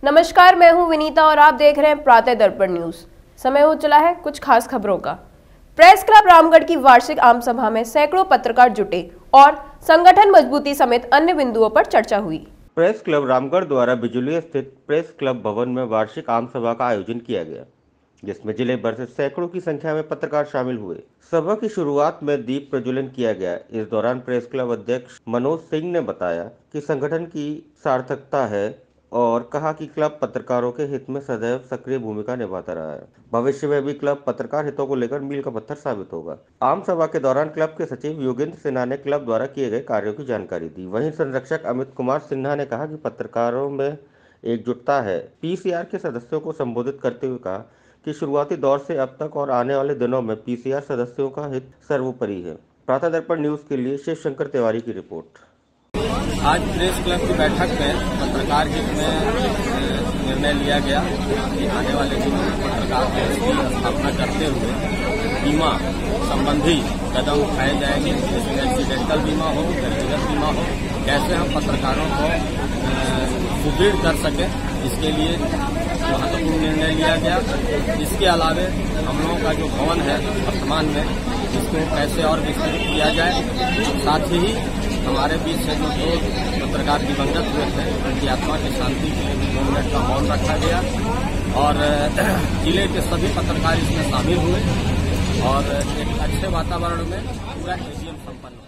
नमस्कार, मैं हूं विनीता और आप देख रहे हैं प्रातः दर्पण न्यूज। समय हो चला है कुछ खास खबरों का। प्रेस क्लब रामगढ़ की वार्षिक आम सभा में सैकड़ों पत्रकार जुटे और संगठन मजबूती समेत अन्य बिंदुओं पर चर्चा हुई। प्रेस क्लब रामगढ़ द्वारा बिजुली स्थित प्रेस क्लब भवन में वार्षिक आम सभा का आयोजन किया गया, जिसमें जिले भर से सैकड़ों की संख्या में पत्रकार शामिल हुए। सभा की शुरुआत में दीप प्रज्वलन किया गया। इस दौरान प्रेस क्लब अध्यक्ष मनोज सिंह ने बताया कि संगठन की सार्थकता है और कहा कि क्लब पत्रकारों के हित में सदैव सक्रिय भूमिका निभाता रहा है। भविष्य में भी क्लब पत्रकार हितों को लेकर मील का पत्थर साबित होगा। आम सभा के दौरान क्लब के सचिव योगेंद्र सिन्हा ने क्लब द्वारा किए गए कार्यों की जानकारी दी। वहीं संरक्षक अमित कुमार सिन्हा ने कहा कि पत्रकारों में एकजुटता है। पीसीआर के सदस्यों को संबोधित करते हुए कहा कि शुरुआती दौर से अब तक और आने वाले दिनों में पीसीआर सदस्यों का हित सर्वोपरि है। प्रातः दर्पण न्यूज के लिए शिव शंकर तिवारी की रिपोर्ट। आज प्रेस क्लब की बैठक में पत्रकार हित में निर्णय लिया गया कि आने वाले दिनों में पत्रकार की स्थापना करते हुए बीमा संबंधी कदम उठाए जाएंगे, जैसे एक्सीडेंटल बीमा हो, व्यक्तिगत बीमा हो, कैसे हम पत्रकारों को सुदृढ़ कर सकें, इसके लिए महत्वपूर्ण निर्णय लिया गया। इसके अलावे हम लोगों का जो भवन है वर्तमान में, इसको कैसे और विकसित किया जाए, साथ ही हमारे बीच से जो दो पत्रकार दिवंगत हुए थे उनकी आत्मा की शांति के लिए भी 2 मिनट का मौन रखा गया और जिले के सभी पत्रकार इसमें शामिल हुए और एक अच्छे वातावरण में पूरा एजीएम संपन्न